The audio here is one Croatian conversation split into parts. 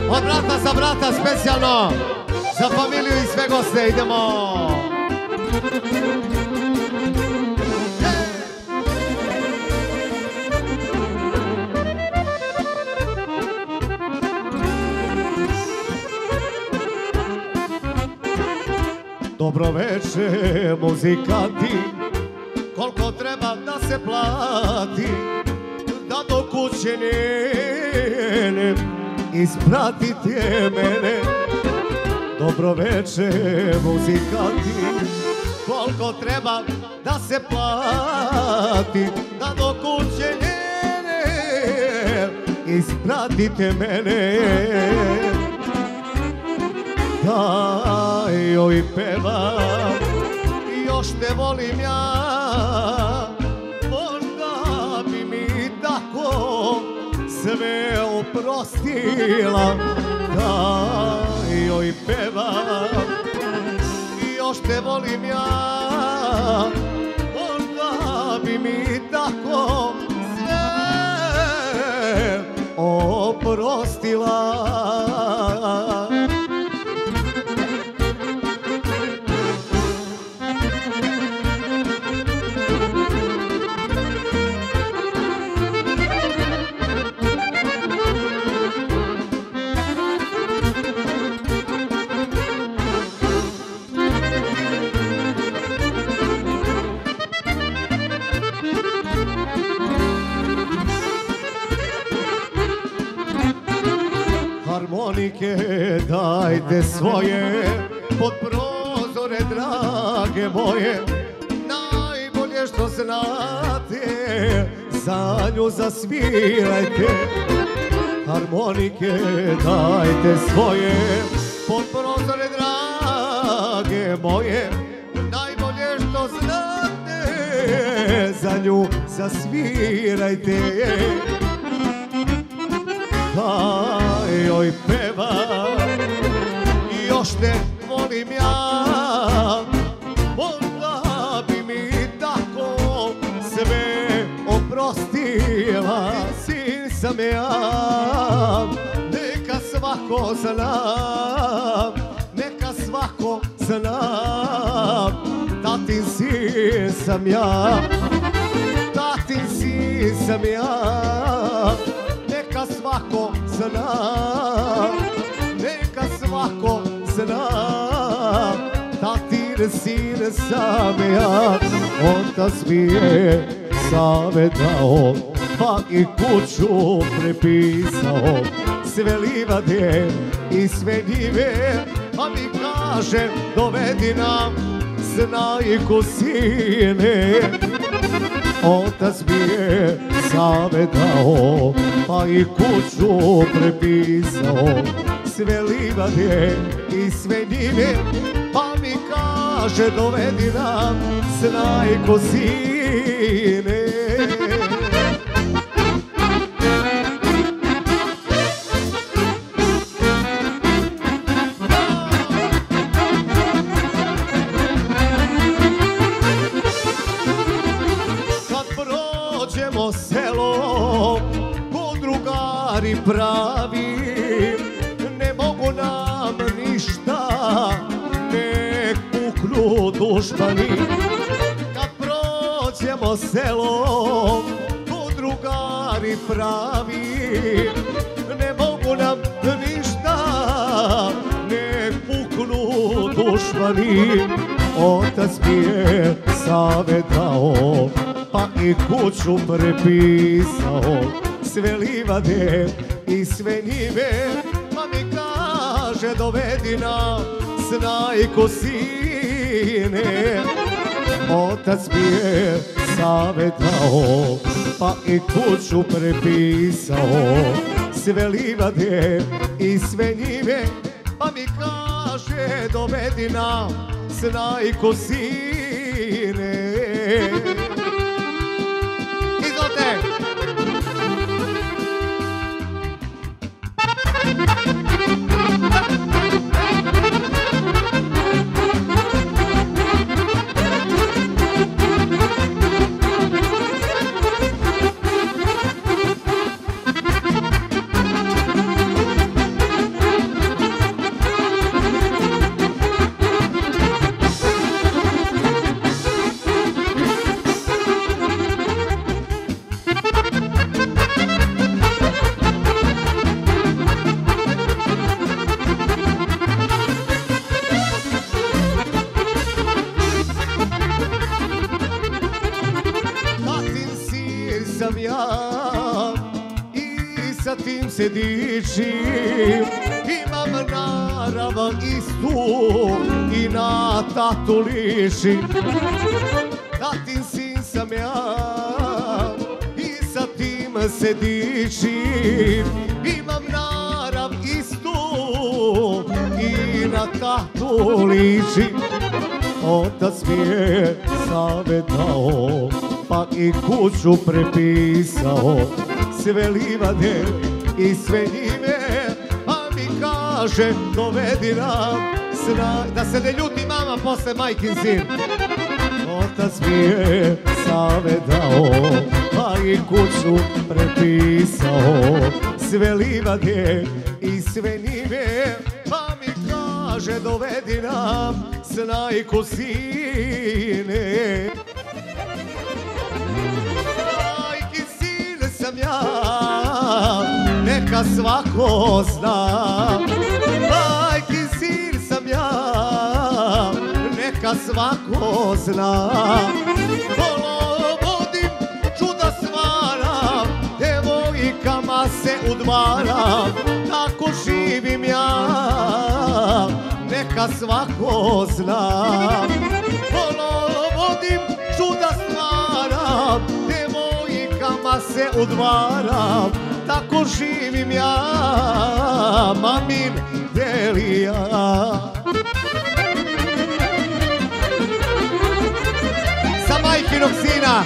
Od brata za brata specijalno za familiju i sve goste idemo. Dobro večer muzikanti, koliko treba da se plati, da do kuće njene ispratite mene. Dobro večer muzikanti, koliko treba da se plati, da do kuće njene ispratite mene. Da joj pevam, još te volim ja, možda bi mi tako sve oprostila. Da joj pevam, još te volim ja, možda bi mi tako sve oprostila. Harmonike dajte svoje pod prozore drage moje, najbolje što znate za nju zasvirajte. Harmonike dajte svoje pod prozore drage moje, najbolje što znate za nju zasvirajte. Da joj pevam, još te volim ja, možda bi mi tako sve oprostila. Sin sam ja, neka svako zna, neka svako zna, tatin sin sam ja, tatin sin sam ja. Neka svako zna, neka svako zna, tatin sin sam ja. Otac mi je savjetao, pa i kuću prepisao, sve livade i sve njive, pa mi kaže dovedi nam snajku sine. Otac mi je savjetao, pa i kuću prepisao, sve livade i sve njive, pa mi kaže dovedi nam snajku sine. Selo, ko drugari pravi, ne mogu nam ništa, nek puknu dušmani. Kad prođemo selo, ko drugari pravi, ne mogu nam ništa, nek puknu dušmani. Otac mi je savjetao, pa i kuću prepisao, sve livade i sve njive, pa mi kaže dovedi nam snajku sine. Otac mi je savjetao, pa i kuću prepisao, sve livade i sve njive, pa mi kaže dovedi nam snajku sine. se dičim, imam narav istu i na tatu ličim. Tatin sin sam ja i sa tim se dičim, imam narav istu i na tatu ličim. Otac mi je savjetao, pa i kuću prepisao, sve livade i sve njive, pa mi kaže dovedi nam snaj. Da se ne ljuti mama posle majkin sin. Otac mi je savjetao, pa i kuću prepisao, sve livade i sve njive, pa mi kaže dovedi nam snajku sine. Majkin sin sam ja, neka svako zna. Majkin sin sam ja, neka svako zna. Kolo vodim, čuda stvaram, devojkama se udvaram, tako živim ja, neka svako zna. Kolo vodim, čuda stvaram, devojkama se udvaram, tako živim ja, mamin Delija. Sa majkinog sina.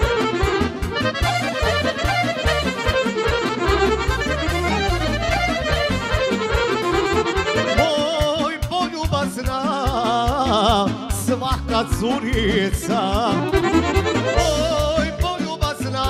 Moj poljubazna svaka curica, moj poljubazna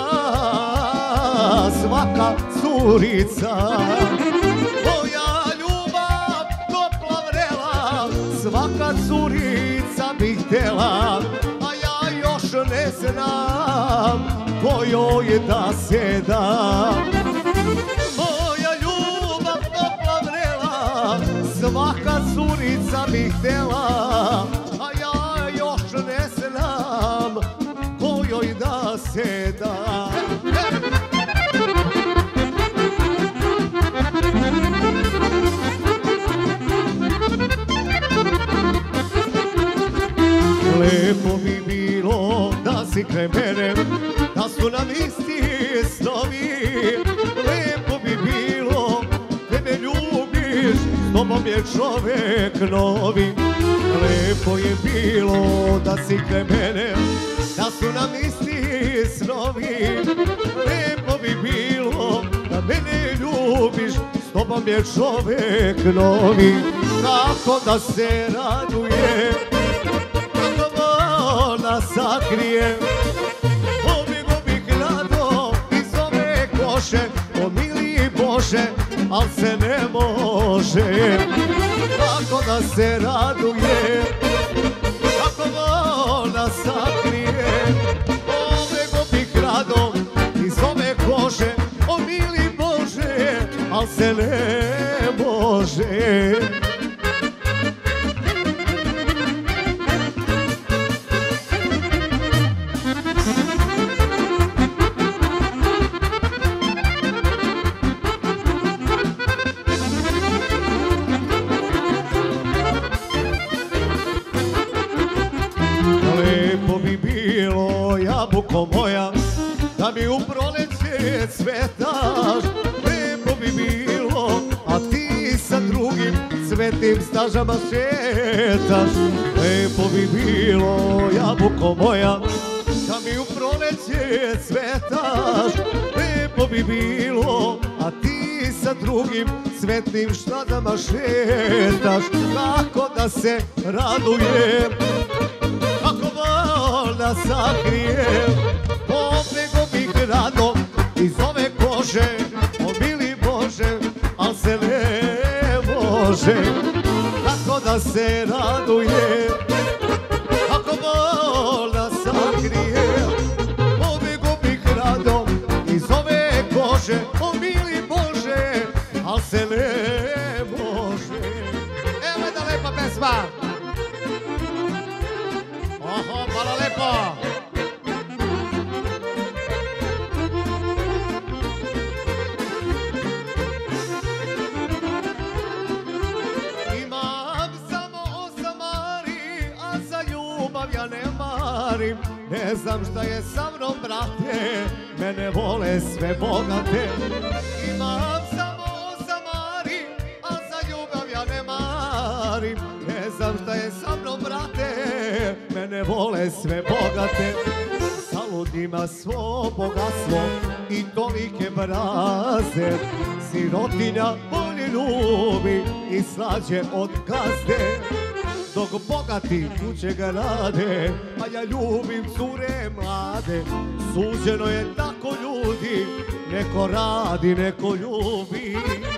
svaka curica, moja ljubav topla vrela, svaka curica bi htjela, a ja još ne znam kojoj da se dam. Moja ljubav topla vrela, svaka curica bi htjela, a ja još ne znam kojoj da se dam. Lepo bi bilo da si kraj mene, da su nam isti snovi. Lepo bi bilo da me ljubiš, s tobom je čovek novi. Lepo je bilo da si kraj mene, da su nam isti snovi. Lepo bi bilo da mene ljubiš, s tobom je čovek novi. Kako da se raduje, ona sakrije, pobjego bih rado iz ove koše, o mili Bože, al se ne može. Kako da se raduje, kako ona sakrije, pobjego bih rado iz ove koše, o mili Bože, al se ne može. Jabuko moja, da mi u proleće cvetaš. Lepo bi bilo, a ti sa drugim cvetnim stažama šetaš. Lepo bi bilo, jabuko moja, da mi u proleće cvetaš. Lepo bi bilo, a ti sa drugim cvetnim stažama šetaš. Kako da se radujem, da sakrijem, pobjego bih rado iz ove kože, o mili Bože, al se ne može. Kako da se radujem, kako bol da sakrijem, pobjego bih rado iz ove kože, o mili Bože, al se ne može. Evo jedna lepa pesma. Oho, hvala lepo! marim, ne znam šta je sa mnom, brate, mene vole sve bogate. Imam samo 8 ari, a za ljubav ja ne marim, ne znam šta je sa mnom, brate, mene vole sve bogate. Zalud ima svo bogatstvo i tolike braze, sirotinja bolje ljubi i slađe od gazde. Dok bogati kuće ga rade, a ja ljubim cure mlade. Suđeno je tako ljudi, neko radi, neko ljubi.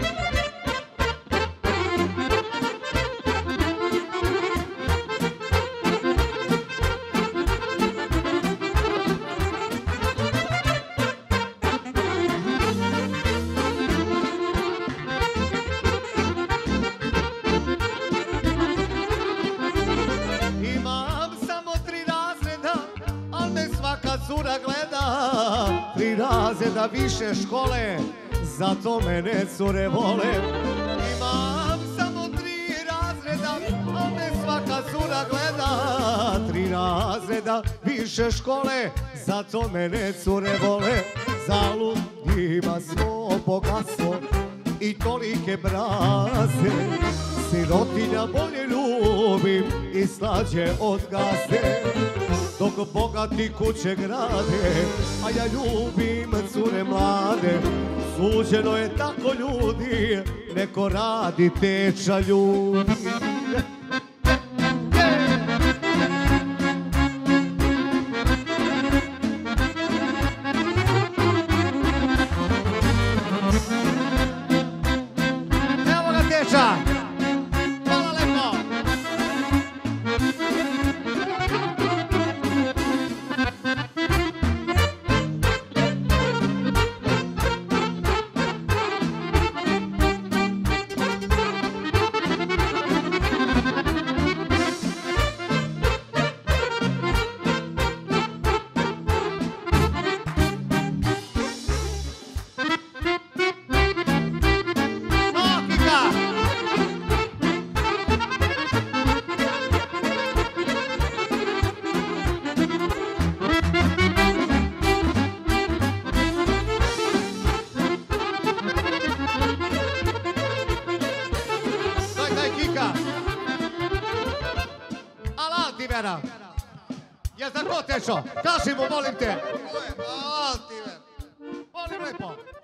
Cura gleda 3 razreda više škole, zato mene cure vole. Imam samo 3 razreda, a me svaka cura gleda. 3 razreda više škole, zato mene cure vole. Zalud ima svo bogatstvo i tolike braze, sirotinja bolje ljubim i slađe od gazde. Dok bogati kuće grade, a ja ljubim cure mlade. Suđeno je tako ljudi, neko radi, teča ljubi. Evo ga teča! Hvala lepo! Altivera, jel tako tečo? Kaži mu, molim te. Altiver, molim lepo.